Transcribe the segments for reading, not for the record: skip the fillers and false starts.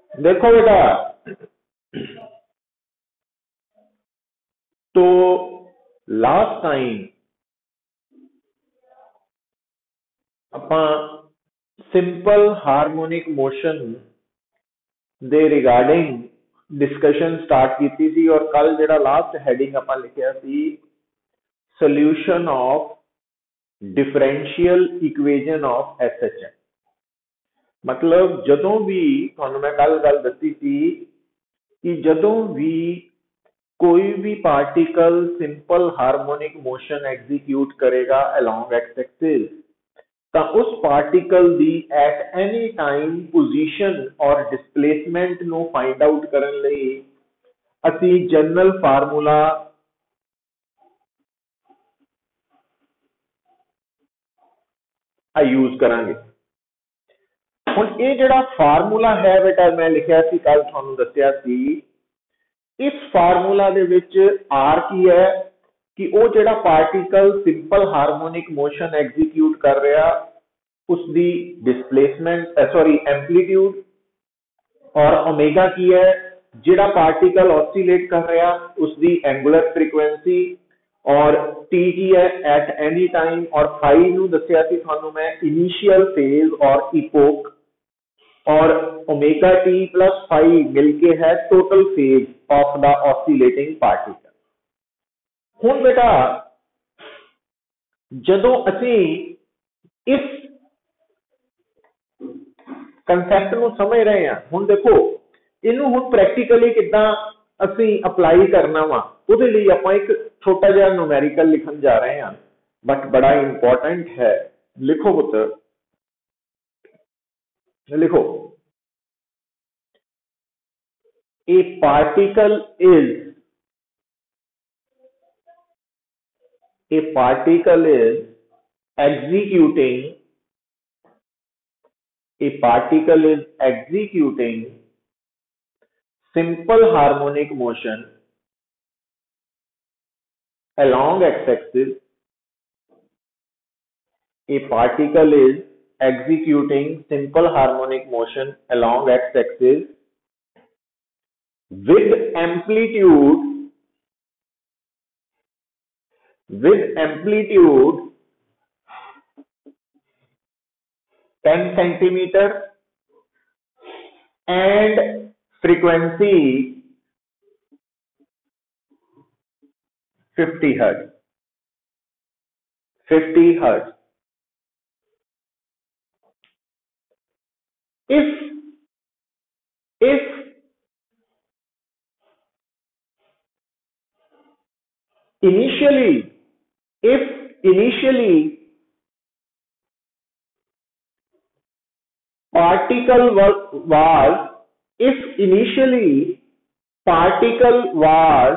देखो बेटा, तो लास्ट टाइम ਆਪਾਂ सिंपल हारमोनिक मोशन ਦੇ ਰਿਗਾਰਡਿੰਗ डिस्कशन स्टार्ट की थी और कल ਜਿਹੜਾ लास्ट हैडिंग ਆਪਾਂ लिखिया ਸੀ solution of differential equation of SHM. मतलब ਜਦੋਂ भी ਤੁਹਾਨੂੰ मैं कल गल दसी थी कि ਜਦੋਂ भी कोई भी particle simple harmonic motion execute करेगा अलोंग एक्स एक्सिस ਤਾਂ उस पार्टिकल ਦੀ at any time position और displacement ਨੂੰ find out ਕਰਨ ਲਈ ਅਸੀਂ ਜਨਰਲ ਫਾਰਮੂਲਾ यूज करांगे। ਹੁਣ ਇਹ ਜਿਹੜਾ ਫਾਰਮੂਲਾ ਹੈ ਬੇਟਾ ਮੈਂ ਲਿਖਿਆ ਸੀ ਕੱਲ ਤੁਹਾਨੂੰ ਦੱਸਿਆ ਸੀ इस फार्मूला दे विच R की है कि वो जेड़ा particle simple harmonic motion execute कर रहा उसकी डिस्प्लेसमेंट सॉरी एम्पलीट्यूड और ओमेगा की है जेड़ा पार्टिकल ऑसिलेट कर रहा उसकी एंगुलर फ्रीक्वेंसी और टी की है एट एनी टाइम और फाई नू दस्या सी थानू मैं इनिशियल फेज और इपोक और ओमेगा टी प्लस फाई मिलके है total phase of the oscillating particle. हुण बेटा जदों असी इस कंसैप्ट नूं समझ रहे हैं, हुण देखो इनू हुण प्रैक्टिकली किदां असी अप्लाई करना वा उहदे लई आपां एक छोटा जिहा न्यूमेरिकल लिखण जा रहे हैं बट बड़ा इंपॉर्टेंट है। लिखो पुत्र, लिखो a particle is executing simple harmonic motion along x-axis. A particle is executing simple harmonic motion along x-axis with amplitude 10 centimeter and frequency 50 hertz. If initially particle was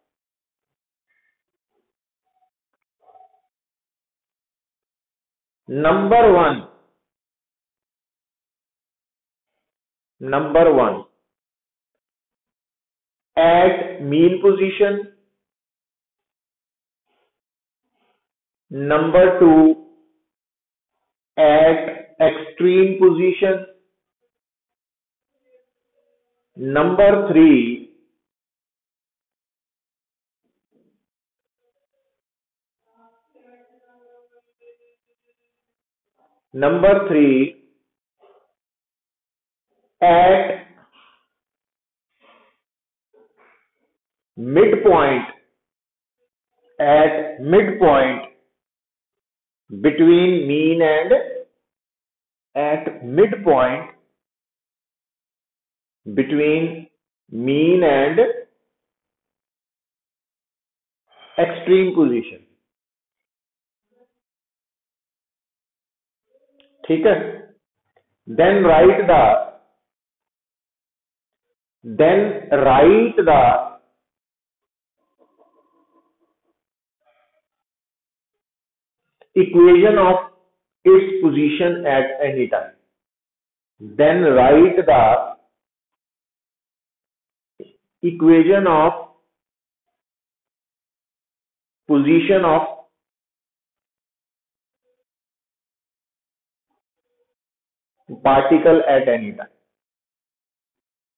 number one at mean position, number two at extreme position, number three at midpoint between mean and extreme position। ठीक है, then write the equation of its position at any time। Then write the equation of position of particle at any time।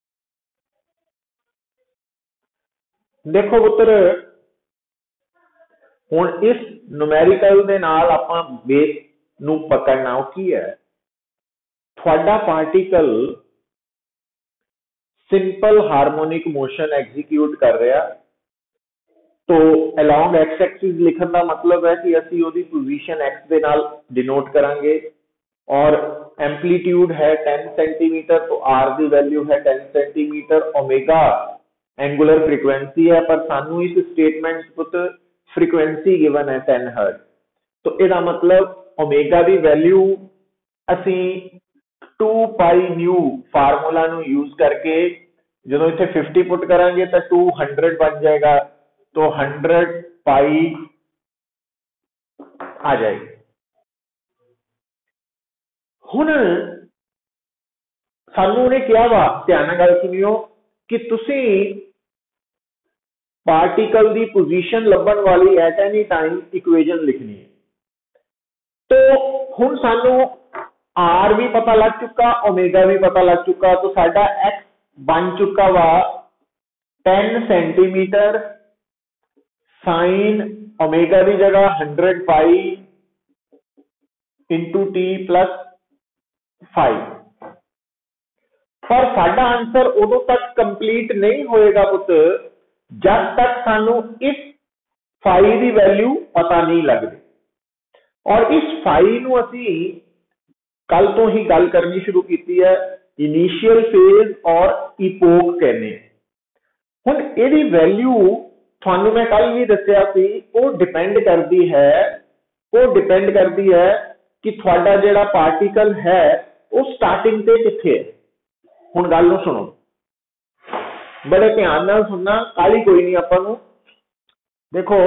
देखो पुत्र हुण इस नुमैरिकल दे नाल आपां base नूं पकड़ना की है थोड़ा particle simple harmonic motion execute कर रहा तो अलोंग एक्स एक्सिस लिखने का मतलब है कि असी उसकी पोजीशन एक्स के नाल डिनोट करांगे और एम्पलीट्यूड है 10 सेंटीमीटर तो आर की वैल्यू है 10 सेंटीमीटर ओमेगा एंगुलर फ्रीक्वेंसी है पर सानू इस स्टेटमेंट पुत फ्रीक्वेंसी गिवन है 10 हर्ट्ज तो इसका मतलब ओमेगा की वैल्यू असी 2 पाई न्यू फार्मूला नु यूज करके जो इतने 50 पुट करांगे तो 200 बन जाएगा तो 100 पाई आ जाएगी हुण सानू उन्हें क्या वा ध्यान नाल गल सुनियो कि तुसी पार्टिकल की पोजीशन लभण वाली एट एनी टाइम इक्वेजन लिखनी है तो हुण सानू आर भी पता लग चुका ओमेगा भी पता लग चुका तो साडा एक्स बन चुका वा 10 सेंटीमीटर साइन ओमेगा की जगह 100 पाई इंटू टी प्लस 5 पर साडा आंसर उदों तक कंप्लीट नहीं होएगा पुत जब तक सानू इस फाई की वैल्यू पता नहीं लगती और इस फाई नू असी कल तो ही गल करनी शुरू की है इनिशियल फेज और इपोक कहने हुण इहदी वैल्यू थानू मैं कल भी दस्सिया सी वो डिपेंड करती है कि थोड़ा जिहड़ा पार्टिकल है वो स्टार्टिंग ते कित्थे है हुण गल नूं सुनो बड़े ध्यान नाल सुनना काली कोई नहीं आपां नूं देखो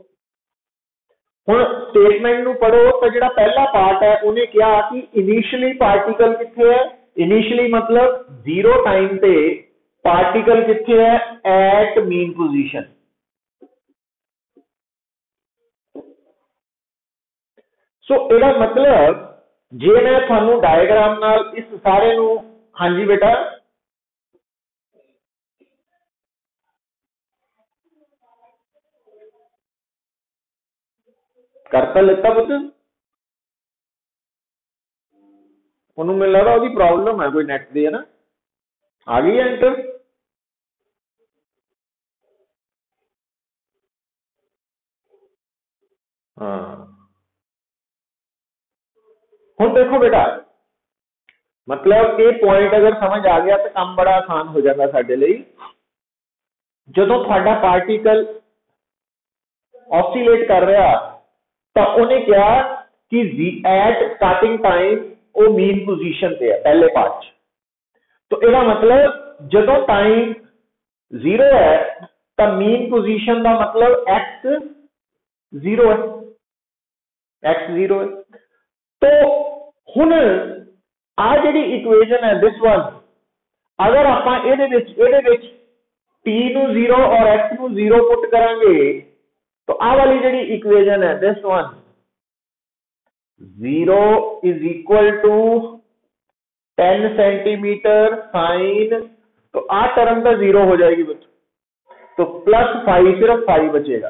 हुण स्टेटमेंट नूं पढ़ो तो जिहड़ा पहला पार्ट है उन्हें कहा कि इनिशियली पार्टिकल कित्थे है इनिशियली मतलब 0 टाइम पे पार्टिकल कित्थे है एट मीन पोजीशन सो इसका मतलब जे मैं थानू डायग्राम नाल इस सारे नू हाँ जी बेटा करता लेता पुत उन्होंने मिल रहा उसकी प्रॉब्लम है कोई नेट दी है ना आ गई है एंटर हाँ हुण देखो बेटा मतलब ये पॉइंट अगर समझ आ गया तो काम बड़ा आसान हो जाएगा साडे लई जदों तुहाडा पार्टिकल ऑसिलेट कर रहा तो उन्हें कहा कि एट स्टार्टिंग टाइम वो मीन पोजीशन पे है पहले पार्ट तो इसका मतलब जदों टाइम 0 है तो मीन पोजीशन का मतलब एक्स 0 है एक्स 0 है तो हुण आ जिहड़ी इक्वेजन है दिस वन अगर आपां इहदे विच टी नू 0 और एक्स नू 0 पुट करांगे तो आ वाली जिहड़ी इक्वेजन है this one 0 is equal to 10 centimetre sine तो आ टर्म तो 0 हो जाएगी बच्चों तो प्लस 5 सिर्फ 5 बचेगा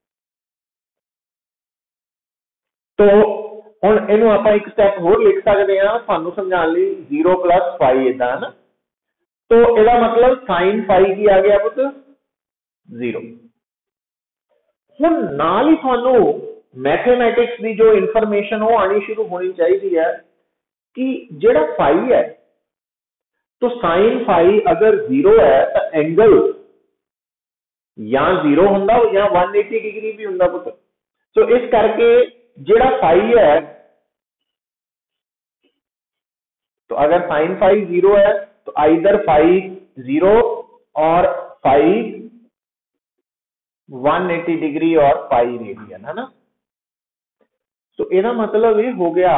तो हुण इहनूं आपां एक स्टैप होर लिख सकते हैं सानूं समझाउण लई 0 प्लस 5 इदां है ना तो इसका मतलब साइन 5 की आ गया पुत 0 हुण नाल ही थानू मैथमेटिक्स की जो इंफॉर्मेशन वो आनी शुरू होनी चाहिए है कि जेड़ा फाई है तो साइन फाई अगर 0 है तो एंगल या 0 होंदा या 180 डिग्री भी होंदा पुत सो इस करके जेड़ा फाई है तो अगर साइन फाई 0 है तो आइदर फाई 0 और फाई 180 डिग्री और पाई रेडियन है ना तो इसका मतलब ये हो गया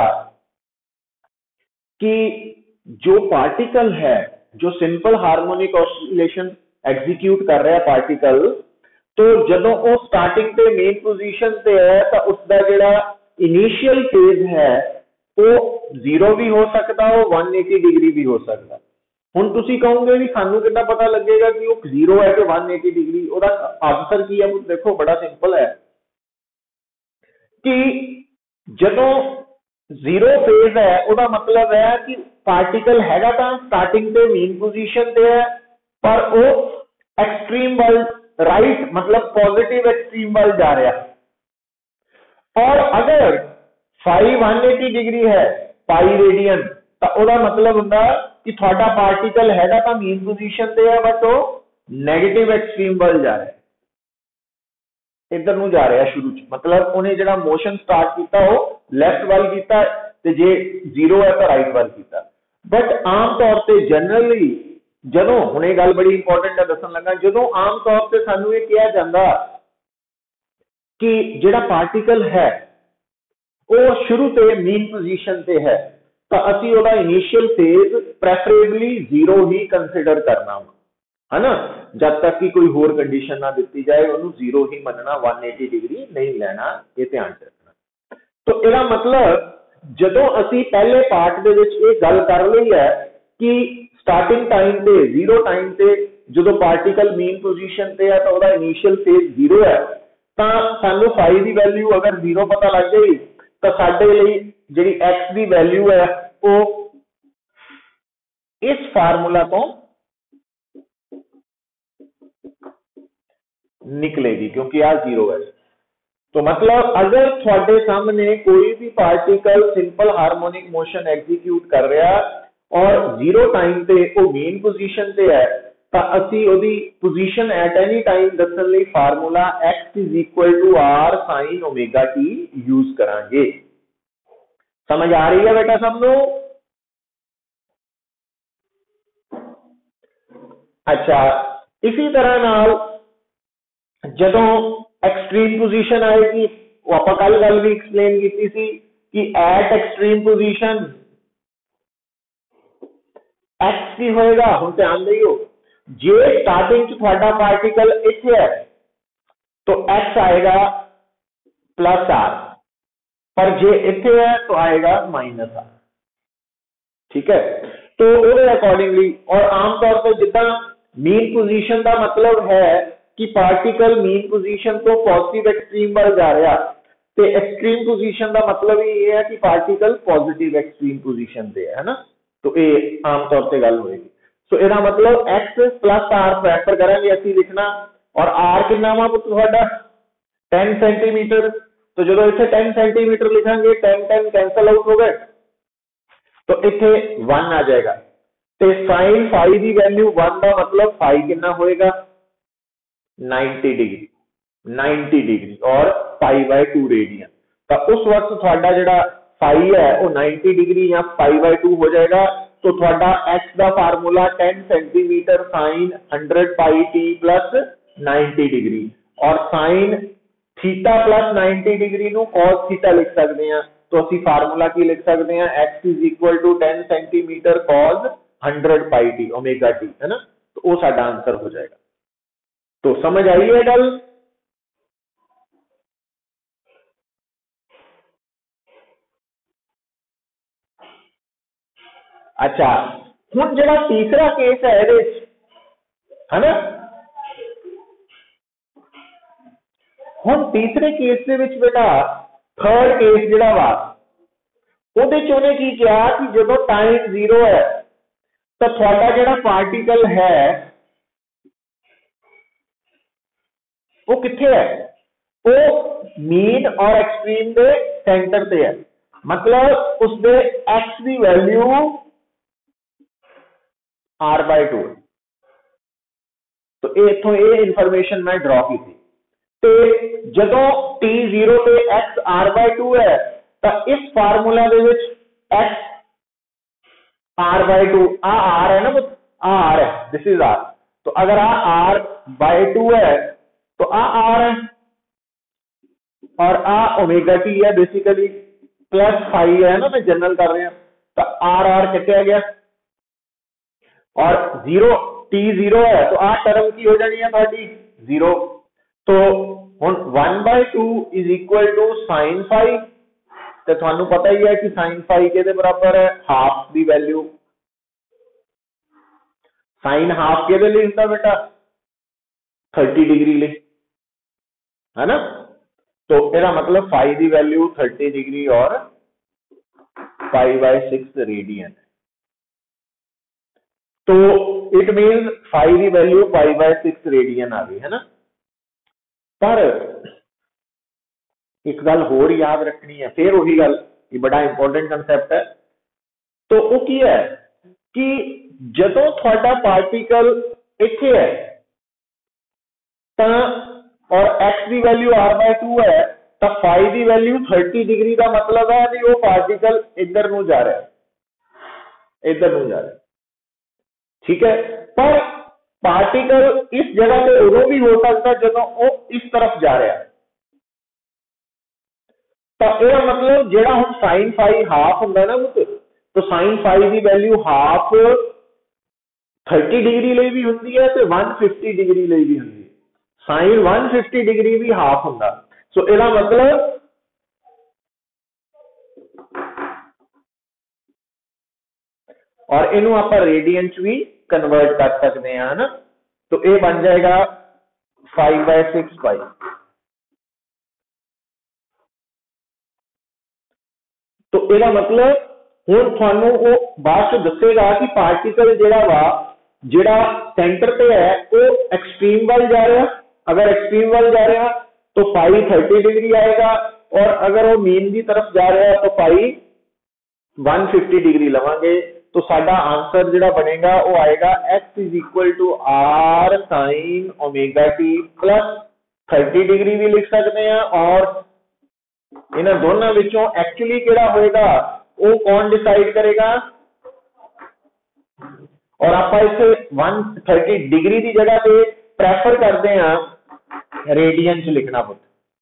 कि जो पार्टिकल है जो सिंपल हार्मोनिक ऑसिलेशन एग्जीक्यूट कर रहा है पार्टिकल तो जदों वो स्टार्टिंग पे मेन पोजीशन पे है तो उसका जिहड़ा इनिशियल फेज है वो 0 भी हो सकता वो 180 डिग्री भी हो सकता ਹੁਣ ਤੁਸੀਂ ਕਹੋਗੇ ਵੀ ਸਾਨੂੰ ਕਿੱਦਾਂ ਪਤਾ ਲੱਗੇਗਾ ਕਿ ਉਹ 0 ਹੈ ਕਿ 180 डिग्री, ਉਹਦਾ ਆਨਸਰ ਕੀ ਹੈ? ਦੇਖੋ ਬੜਾ ਸਿੰਪਲ ਹੈ ਕਿ ਜਦੋਂ 0 ਫੇਜ਼ ਹੈ ਉਹਦਾ ਮਤਲਬ ਹੈ ਕਿ ਪਾਰਟੀਕਲ ਹੈਗਾ ਤਾਂ ਸਟਾਰਟਿੰਗ ਤੇ ਮੇਨ ਪੋਜੀਸ਼ਨ ਤੇ ਹੈ, ਪਰ ਉਹ ਐਕਸਟ੍ਰੀਮ ਵੱਲ राइट मतलब पॉजिटिव एक्सट्रीम वाल जा रहा है। और अगर फाई 180 डिग्री है पाई रेडियन तो ਉਹਦਾ मतलब ਹੁੰਦਾ कि ਤੁਹਾਡਾ पार्टिकल हैगा ਤਾਂ मेन पोजीशन ਤੇ है बट ਉਹ नेगेटिव एक्सट्रीम ਵੱਲ जा रहा है, इधर ਨੂੰ जा रहा है शुरू ਚ, मतलब ਉਹਨੇ ਜਿਹੜਾ मोशन स्टार्ट ਕੀਤਾ ਉਹ लेफ्ट ਵੱਲ ਕੀਤਾ ਤੇ ਜੇ 0 है तो राइट ਵੱਲ ਕੀਤਾ। बट आम तौर ਤੇ जनरली ਜਦੋਂ ਹੁਣ ਇਹ ਗੱਲ ਬੜੀ ਇੰਪੋਰਟੈਂਟ ਹੈ ਦੱਸਣ ਲੱਗਾ, ਜਦੋਂ ਆਮ ਤੌਰ ਤੇ ਸਾਨੂੰ ਇਹ ਕਿਹਾ ਜਾਂਦਾ ਕਿ ਜਿਹੜਾ ਪਾਰਟੀਕਲ ਹੈ ਉਹ ਸ਼ੁਰੂ ਤੇ ਮੇਨ ਪੋਜੀਸ਼ਨ ਤੇ ਹੈ ਤਾਂ ਅਸੀਂ ਉਹਦਾ ਇਨੀਸ਼ੀਅਲ ਫੇਜ਼ ਪ੍ਰੈਫਰੇਬਲੀ 0 ਹੀ ਕੰਸੀਡਰ ਕਰਨਾ ਹੈ ਨਾ, ਜਦ ਤੱਕ ਕਿ ਕੋਈ ਹੋਰ ਕੰਡੀਸ਼ਨ ਨਾ ਦਿੱਤੀ ਜਾਏ ਉਹਨੂੰ 0 ਹੀ ਮੰਨਣਾ, 180 ਡਿਗਰੀ ਨਹੀਂ ਲੈਣਾ, ਇਹ ਧਿਆਨ ਰੱਖਣਾ। ਤਾਂ ਇਹਦਾ ਮਤਲਬ ਜਦੋਂ ਅਸੀਂ ਪਹਿਲੇ ਪਾਰਟ ਦੇ ਵਿੱਚ ਇਹ ਗੱਲ ਕਰ ਲਈ ਹੈ ਕਿ स्टार्टिंग टाइम पे 0 टाइम पे जो पार्टिकल मेन पोजीशन पे है तो ਉਹਦਾ इनिशियल फेज 0 है, तो सानू फाई की वैल्यू अगर 0 पता लग गई तो साडे ਲਈ ਜਿਹੜੀ x ਦੀ वैल्यू है वो इस फार्मूला तो निकलेगी क्योंकि आ 0 है। तो मतलब अगर ਤੁਹਾਡੇ सामने कोई भी particle simple harmonic motion execute कर रहा और 0 टाइम पे वो मेन पोजीशन पे है तो असी ओदी पोजीशन एट एनी टाइम दसन लई formula x is equal to r sin omega t use करांगे। समझ आ रही है बेटा सब नु? अच्छा, इसी तरह नाल जदों एक्सट्रीम पोजीशन आएगी वो आपां कल गल भी एक्सप्लेन कीती सी कि एट एक्सट्रीम पोजीशन x की होएगा। हुण ध्यान दियो, जे स्टार्टिंग च तुहाडा पार्टिकल इत्थे है तो x आएगा प्लस r, पर जे इत्थे है तो आएगा माइनस r, ठीक है। तो ਉਹਦੇ अकॉर्डिंगली और आम तौर पे जिद्दां मेन पोजीशन का मतलब है कि पार्टिकल मेन पोजीशन तो पॉजिटिव एक्सट्रीम वाल जा रहा, तो एक्सट्रीम पोजीशन का मतलब ये है कि पार्टिकल पॉजिटिव एक्सट्रीम पोजीशन पे है ना, तो ये आम तौर पे गल होएगी। सो इसका मतलब x प्लस r प्रेफर करेंगे असी लिखना, और r कितना वा तुहाडा 10 सेंटीमीटर, तो जो इत्थे 10 सेंटीमीटर लिखांगे 10 10 कैंसल आउट हो गए तो इत्थे 1 आ जाएगा, तो sin फाई की वैल्यू 1 का मतलब फाई कितना होएगा 90 डिग्री, 90 डिग्री और पाई बाय 2 रेडियन। तो उस वक्त थोड़ा जिहड़ा फाई है वो 90 डिग्री या पाई बाय 2 हो जाएगा। तो थोड़ा x का formula 10 centimetre sine 100 pi T plus 90 degree, और साइन थीटा प्लस 90 डिग्री नू cos थीटा लिख सकते हैं। तो असी फार्मूला की लिख सकते हैं x is equal to 10 centimetre cos 100 pi T omega T, है ना, तो वो साडा आंसर हो जाएगा। तो समझ आई है गल? अच्छा, हुण जिहड़ा तीसरा केस है इहदे विच, है ना, हुण तीसरे केस दे विच बेटा थर्ड केस जिहड़ा वा ਉਹਦੇ ਚ ਉਹਨੇ ਕੀ ਕਿਹਾ कि ਜਦੋਂ टाइम 0 है तो ਤੁਹਾਡਾ ਜਿਹੜਾ पार्टिकल है वो किथे है, वो मीन और एक्सट्रीम के सेंटर पे है, मतलब उसके x की वैल्यू r/2 है। तो इथों ये इंफॉर्मेशन मैं ड्रॉ की थी। तो जदों t 0 पे x r/2 है तो इस फार्मूला दे विच x r/2 आ r है ना, आ r है, दिस इज r। तो अगर आ r/2 है तो आ r है और आ ओमेगा टी है, बेसिकली प्लस फाई है ना, मैं जनरल कर रहे हैं, तो r कटिया गया और 0 t 0 है तो आ टर्म की हो जानी है थोड़ी 0। तो हुण 1/2 is equal to sine phi, तो थानू पता ही है कि साइन फाई के बराबर है हाफ की वैल्यू, साइन हाफ के लिए होता बेटा 30 डिग्री ले, है ना। तो एदा मतलब फाई की वैल्यू 30 डिग्री और π/6 रेडियन। तो इट मीन फाई की वैल्यू π/6 रेडियन आ गई, है ना। पर एक गल होर याद रखनी है, फिर वही गल, ये बड़ा इंपॉर्टेंट कंसैप्ट है। तो वो की है कि जदों थोड़ा पार्टिकल इत्थे है तो और x की वैल्यू r/2 है, तो फाई की वैल्यू 30 डिग्री का मतलब है कि वो पार्टिकल इधर नूं जा रहा है, इधर नूं जा रहा है, ठीक है। पर पार्टिकल इस जगह पे उदों भी हो सकता जदों वो इस तरफ जा रहा है। तो यह मतलब जो हम साइन फाई हाफ होंगे ना, तो साइन फाई की वैल्यू हाफ 30 डिग्री लिए भी होंगी है, तो 150 डिग्री लिए भी होंगी। साइन 150 डिग्री भी हाफ होंगे। सो यह मतलब और इनू आप रेडियन च भी कन्वर्ट कर सकते हैं, है ना। तो यह बन जाएगा 5/6 पाई। तो यह मतलब हुण तुहानू वो बाद च दसेगा कि पार्टिकल जिहड़ा सेंटर पे है वो एक्सट्रीम वाल जा रहा। अगर एक्सट्रीम वाल जा रहा तो फाई 30 डिग्री आएगा, और अगर वो मीन की तरफ जा रहा तो फाई 150 डिग्री लवांगे। तो साडा आंसर जिहड़ा बनेगा वो आएगा x = r sin ω t plus 30 degree भी लिख सकते हैं, और इन्हां दोनों विचों एक्चुअली किहड़ा होएगा वो कौन डिसाइड करेगा। और आप इसे 130 डिग्री की जगह पे प्रेफर करते हैं रेडियन च लिखना पुत।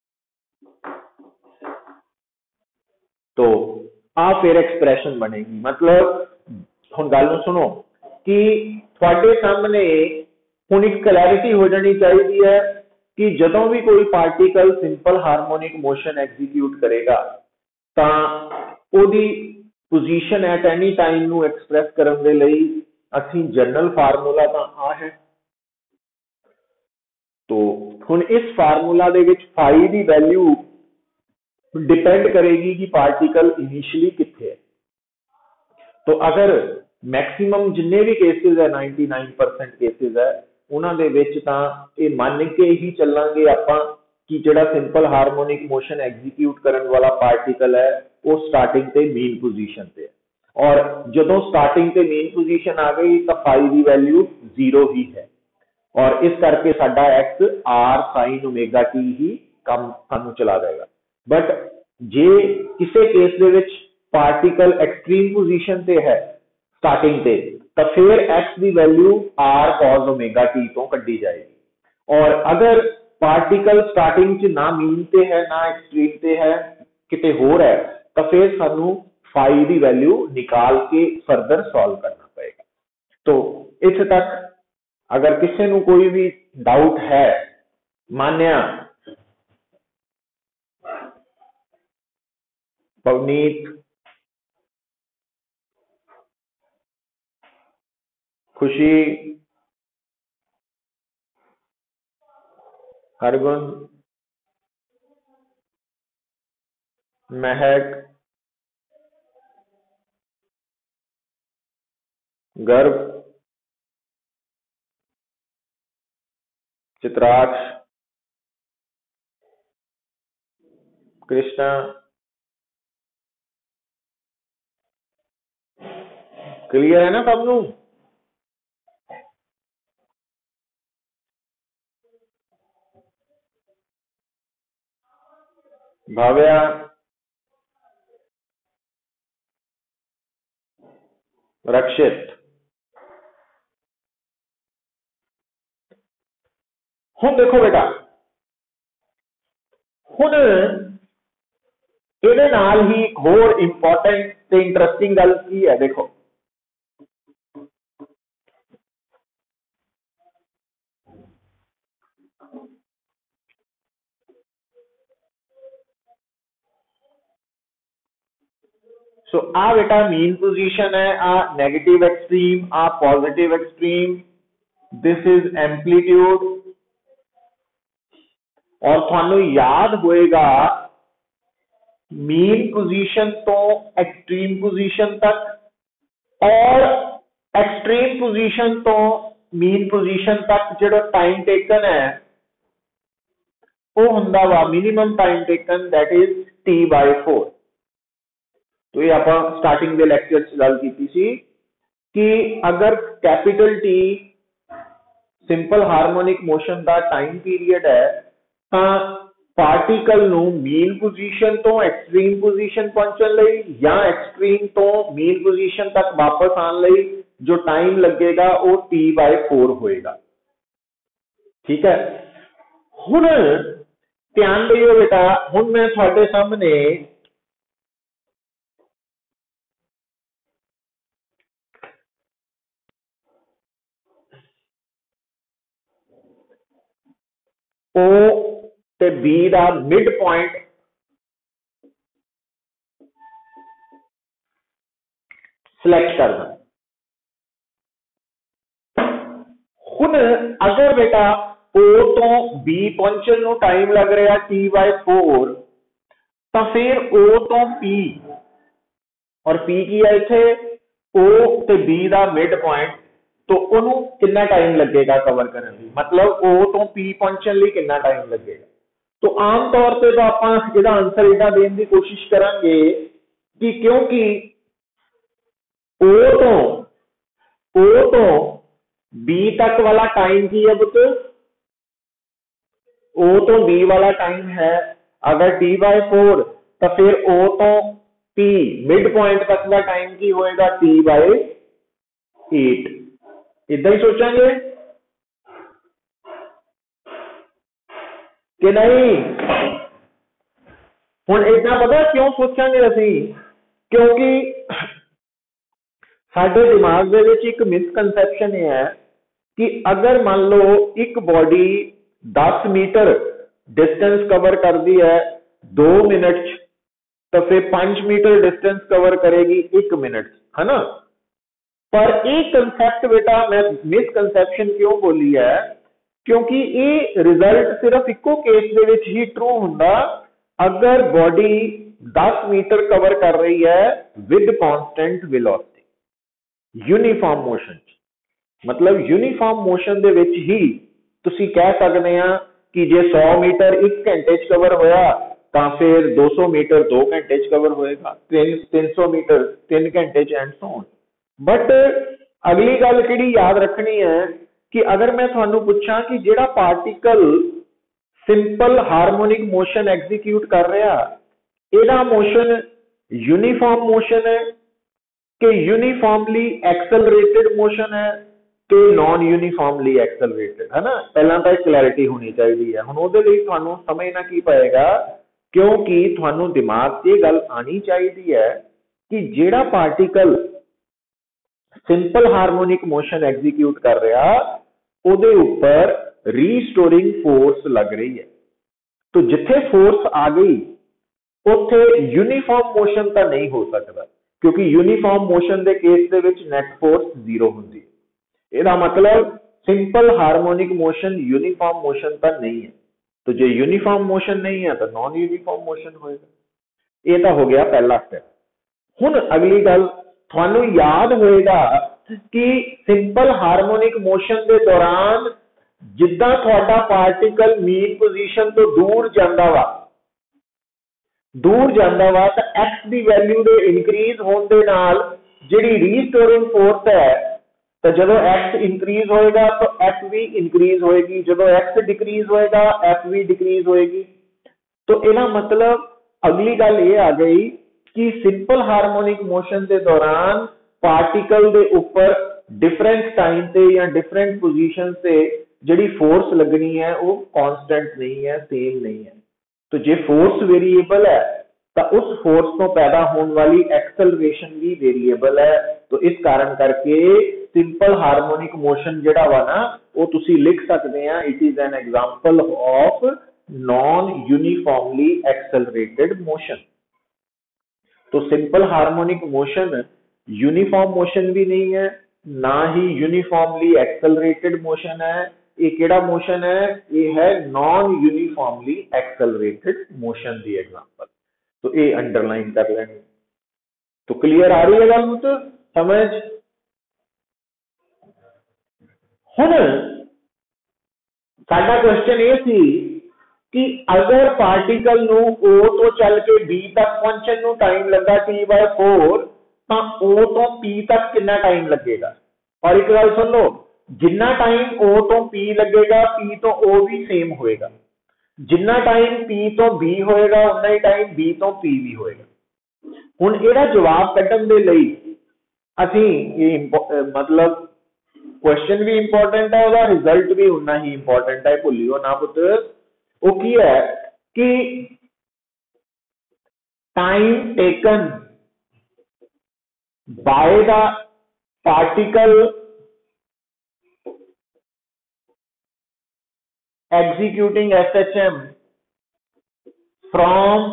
तो आ फिर एक्सप्रेशन बनेगी। मतलब हुण गल नूं सुनो कि तुहाडे सामने हुण एक क्लैरिटी हो जानी चाहिए है कि जदों भी कोई particle simple harmonic motion execute करेगा तो ओदी पोजीशन एट एनी टाइम नूं एक्सप्रैस करन दे लई असीं जनरल फार्मूला तो आ है। तो हुण इस फार्मूला दे विच फाई दी वैल्यू डिपेंड करेगी कि पार्टिकल इनिशियली कित्थे है। तो अगर मैक्सिमम जिन्ने भी केसेस है 99% केसेस है उन्हां दे विच तां इह मन के ही चलांगे आपां कि जिहड़ा सिंपल हारमोनिक मोशन एग्जीक्यूट करन वाला पार्टिकल है वो स्टार्टिंग ते मीन पोजीशन ते है, और जदों स्टार्टिंग ते मीन पोजीशन आ गई तो फाई की वैल्यू 0 ही है, और इस करके साडा x r sin ω t ही काम सानू चला देगा। बट जे किसी केस दे विच पार्टिकल एक्सट्रीम पोजीशन ते है स्टार्टिंग ते, तो फिर x की वैल्यू r cos ω t तो कड्डी जाएगी। और अगर पार्टिकल स्टार्टिंग च ना मीन ते है ना एक्सट्रीम ते है, किते होर है, तो फिर सानू फाई की वैल्यू निकाल के फर्दर सॉल्व करना पड़ेगा। तो इत्थे तक अगर किसी को कोई भी डाउट है, मान्या पवनीत, खुशी, हरगुन, महक, गर्भ, चित्राक्ष, कृष्णा, क्लियर है ना सबनू। भाव्या, रक्षित। हुण देखो बेटा, हुण इहदे नाल ही एक होर इंपॉर्टेंट ते इंटरस्टिंग गल की है। देखो सो आ बेटा मीन पोजीशन है, आ नेगेटिव एक्सट्रीम, आ positive extreme, this is amplitude. और थानू याद होएगा मीन पोजीशन तो एक्सट्रीम पोजीशन तक और एक्सट्रीम पोजीशन तो मीन पोजीशन तक जो टाइम टेकन है वो हुंदा वा minimum time taken that is t/4। तो ये आप स्टार्टिंग के लैक्चर च गल कीती सी कि अगर capital T simple harmonic motion का टाइम पीरियड है तो पार्टिकल नु मीन पोजीशन तो एक्सट्रीम पोजीशन पहुंचने लई या एक्सट्रीम तो मीन पोजीशन तक वापस आने लई जो टाइम लगेगा वो t/4 होएगा। ठीक है, हुण ध्यान दियो बेटा, हुण मैं तुहाडे सामने O ते B दा मिड पॉइंट सिलेक्ट करना। हुण अगर बेटा O तो B पहुंचने नु टाइम लग रहा t/4 तो फिर O तो P और P की है इथे O ते B दा मिड पॉइंट, तो ओनू कितना टाइम लगेगा कवर करने लिए, मतलब O तो P पहुंचने लिए कितना टाइम लगेगा। तो आम तौर पे तो आप इसका आंसर इदा देने की कोशिश करांगे कि क्योंकि O तो B तक वाला टाइम की है पुत्र, O तो B वाला टाइम है अगर t/4 तो फिर O तो P मिड पॉइंट तक का टाइम की होएगा t/8। इदा ही सोचांगे कि नहीं? हुण इदा पता क्यों सोचांगे असीं, क्योंकि साडे दिमाग दे विच एक मिसकंसैप्शन है कि अगर मान लो एक बॉडी 10 मीटर डिस्टेंस कवर करती है 2 मिनट तो फिर 5 मीटर डिस्टेंस कवर करेगी 1 मिनट, है ना। पर एक कंसेप्ट बेटा मैं मिसकंसेप्शन क्यों बोली है, क्योंकि ये रिजल्ट सिर्फ इको केस दे विच ही ट्रू हुंदा अगर बॉडी 10 मीटर कवर कर रही है with constant velocity uniform motion. मतलब यूनिफॉर्म मोशन दे विच ही तुसी कह सकते हैं कि जे 100 मीटर 1 घंटे च कवर होया तो फिर 200 मीटर 2 घंटे च कवर होएगा, 300 मीटर 3 घंटे च एंड सो ऑन। बट अगली गल किहड़ी याद रखनी है कि अगर मैं थानू पूछा कि जेड़ा particle simple harmonic motion execute कर रहा एदा मोशन यूनिफॉर्म मोशन है कि यूनिफॉर्मली एक्सेलरेटेड मोशन है कि नॉन यूनिफॉर्मली एक्सेलरेटेड, है ना। पहला तो क्लैरिटी होनी चाहिए है। हुण उहदे लई थानू समझना की पएगा, क्योंकि थानू दिमाग 'च गल आनी चाहिए है कि जेड़ा particle simple harmonic motion execute कर रहा उहदे उपर रीस्टोरिंग फोर्स लग रही है। तो जिथे फोर्स आ गई उत्थे यूनिफॉर्म मोशन तो नहीं हो सकता, क्योंकि यूनिफॉर्म मोशन के केस दे विच नेट फोर्स 0 होंदी है। इसका मतलब simple harmonic motion uniform motion तो नहीं है। तो जो यूनिफॉर्म मोशन नहीं है तो नॉन यूनिफॉर्म मोशन होएगा। ये तो हो गया पहला स्टेप। हुण अगली गल थानू याद होएगा कि सिंपल हार्मोनिक मोशन के दौरान जिद्दां तुहाडा पार्टिकल मीन पोजीशन तो दूर जांदा वा तो एक्स की वैल्यू दे इंक्रीज होने दे नाल जिहड़ी रीस्टोरिंग फोर्स है, तो जदों एक्स इंक्रीज होएगा तो एफ भी इंक्रीज होएगी, जदों एक्स डिक्रीज होएगा एफ भी डिक्रीज होएगी। तो इहदा मतलब अगली गल ये आ गई कि सिंपल हार्मोनिक मोशन के दौरान पार्टिकल के ऊपर डिफरेंट टाइम से या डिफरेंट पोजीशन से जिहड़ी फोर्स लगनी है वो कांस्टेंट नहीं है, सेम नहीं है। तो जे फोर्स वेरिएबल है तो उस फोर्स तो पैदा होने वाली एक्सेलरेशन भी वेरिएबल है। तो इस कारण करके सिंपल हार्मोनिक मोशन जिहड़ा वा ना वो तुसी लिख सकते हैं, it is an example of non uniformly accelerated motion. तो simple harmonic motion uniform motion भी नहीं है ना ही यूनिफॉर्मली एक्सेलरेटेड मोशन है। ये केड़ा मोशन है? ये है नॉन यूनिफॉर्मली एक्सेलरेटेड मोशन दी एग्जांपल। तो ये अंडरलाइन कर लेंगे। तो क्लियर आ रही है गल तो समझ? हुण साडा क्वेश्चन ये सी कि अगर पार्टिकल नू O तो चल के B तक पहुंचने नू टाइम लगा T/4 तो O तो P तक कितना टाइम लगेगा? और एक गल सुन लो, जिन्ना टाइम O तो P लगेगा P तो O भी सेम होएगा, जिन्ना टाइम P तो B होएगा उन्ना ही टाइम B तो P भी होएगा। हुण इहदा जवाब कड्ढण दे लई असीं ये मतलब क्वेश्चन भी इंपॉर्टेंट है, ਉਹਦਾ रिजल्ट भी उन्ना ही इंपॉर्टेंट है, भुलियो ना पुत। वो की है कि time taken by the particle executing SHM from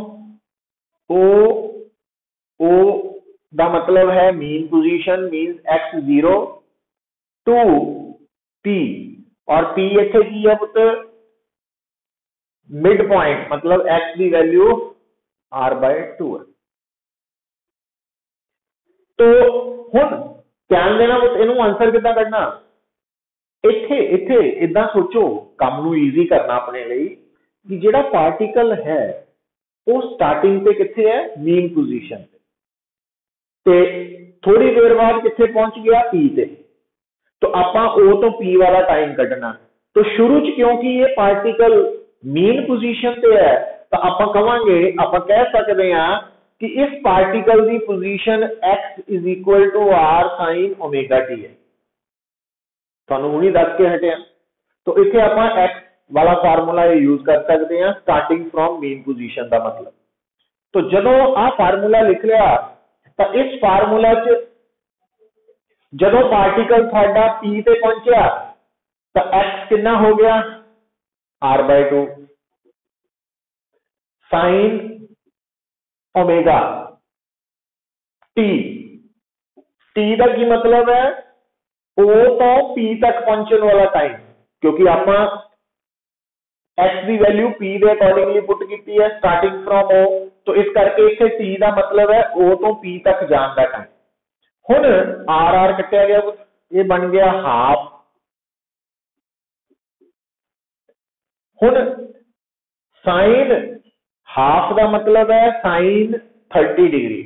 O दा मतलब है mean position means x0 to P, और P इत्थे की है पुत? मिड पॉइंट, मतलब x की वैल्यू r/2 है। तो हुण ध्यान देना पुत, इनू आंसर कितना करना? इत्थे इत्थे इदां सोचो, काम नू ईजी करना अपने लिए कि जिहड़ा पार्टिकल है वो स्टार्टिंग पे कित्थे है? मीन पोजीशन ते थोड़ी देर बाद कित्थे पहुंच गया? P ते। तो आपां O तो P वाला टाइम कढना। तो शुरू च क्योंकि ये पार्टिकल मीन पोजीशन पे है तो आपां कहांगे, आपां कह सकते हैं कि इस पार्टिकल की position x = r sin omega t है। तुहानू हुणी दस के हटे। तो इत्थे आपां x वाला फार्मूला यूज कर सकते हैं स्टार्टिंग फ्रॉम मीन पोजीशन का मतलब। तो जदों आ फार्मूला लिख लिया तो इस फार्मूला च जदों पार्टिकल थोड़ा P ते पहुंचा तो x कितना हो गया? r/2 sine omega t। t का की मतलब है? O तो P तक पहुंचने वाला टाइम, क्योंकि आपां x की वैल्यू P के अकॉर्डिंगली पुट की है स्टार्टिंग फ्रॉम O, तो इस करके इत्थे t का मतलब है O तो P तक जाने का टाइम। हुण r कटिया गया, ये बन गया हाफ। हुण साइन हाफ का मतलब है साइन 30 डिग्री,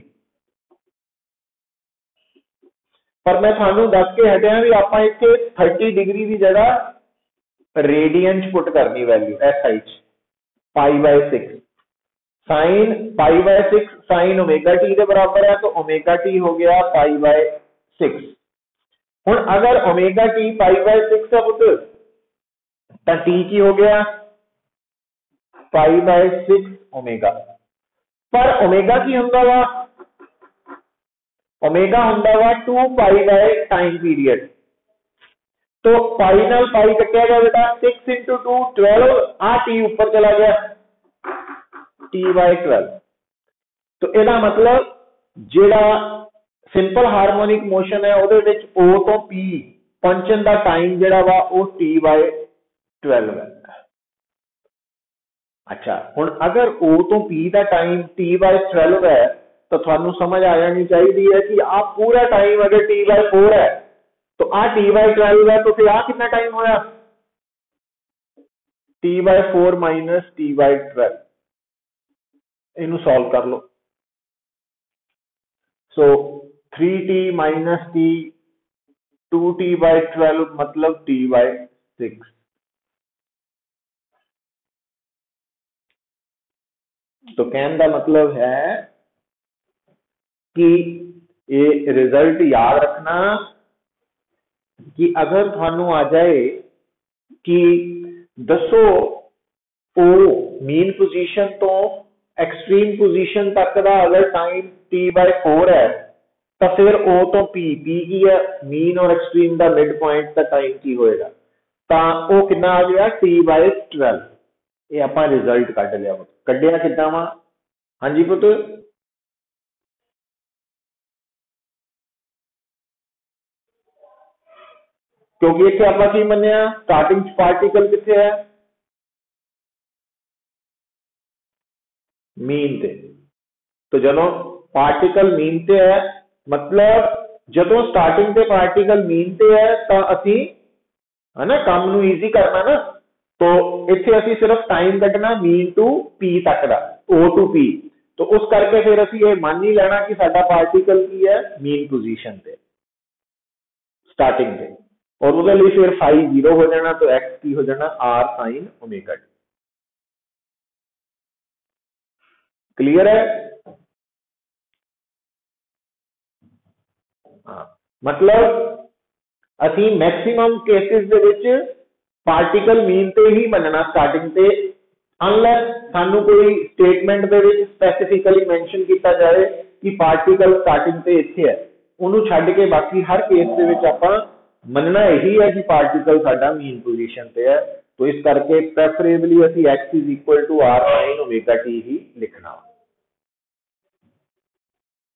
पर मैं थानू दस के हटिया भी आप इत्थे 30 डिग्री की जगह रेडियन च पुट करनी value SI π/6। Sine π/6 sine omega t के बराबर है, तो ओमेगा टी हो गया π/6। हुण अगर ओमेगा टी π/6 है पुत्र तो टी की हो गया π/6 ओमेगा। पर ओमेगा की हुंदा वा? ओमेगा हुंदा वा 2π टाइम पीरियड। तो पाई नाल पाई कटिया गया बेटा, 6 × 2 12, आ टी ऊपर चला गया T/12। तो ਇਹਦਾ मतलब ਜਿਹੜਾ सिंपल हार्मोनिक मोशन है ਉਹਦੇ ਵਿੱਚ O ਤੋਂ P ਪਹੁੰਚਣ ਦਾ टाइम ਜਿਹੜਾ ਵਾ ਉਹ T/12 है। अच्छा, हुण अगर O तो P का टाइम T/12 है तो थानू समझ आ जानी चाहिए है कि आ पूरा टाइम अगर T/4 है तो आ T/12 है, तो फिर आ कितना टाइम होया? T/4 - T/12। इनू सॉल्व कर लो। सो 3T - T 2T/12 मतलब T/6। तो कहने का मतलब है कि ये रिजल्ट याद रखना कि अगर थानू आ जाए कि दसो ओ मीन पोजीशन तो एक्सट्रीम पोजीशन तक का अगर टाइम T/4 है तो फिर O तो P की है मीन और एक्सट्रीम का मिड पॉइंट का टाइम की होएगा, तो वो कितना आ गया T/12। ये आपां रिजल्ट कढ लिया। कढिया किदां वा? हाँ जी पुत। क्योंकि इत्थे आपां की मन्निया स्टार्टिंग पार्टिकल कित्थे है मीन ते। तो जदों पार्टिकल मीन ते है मतलब जदों स्टार्टिंग ते पार्टिकल मीन ते है तो असी है ना काम नू ईजी करना ना, तो इत्थे असी सिर्फ टाइम कटना मीन टू पी तक दा ओ टू पी। तो उस करके फिर असी ये मान ही लेना कि साडा पार्टिकल की है मीन पोजीशन ते स्टार्टिंग ते, और उसके लिए फिर फाई 0 हो जाना, तो एक्स की हो जाना r sine omega t. Clear है? हाँ, मतलब असी मैक्सिमम केसेस दे विच पार्टिकल मीन ते ही मनना स्टार्टिंग ते, अनलैस सानू कोई स्टेटमेंट दे विच स्पेसिफिकली मेंशन किया जाए कि पार्टिकल स्टार्टिंग ते इत्थे है, उन्होंने छड्ड के बाकी हर केस दे विच आपां मनना यही है कि पार्टिकल साडा मीन पोजीशन ते है। तो इस करके प्रेफरेबली असी x is equal to r sine omega t ही लिखना।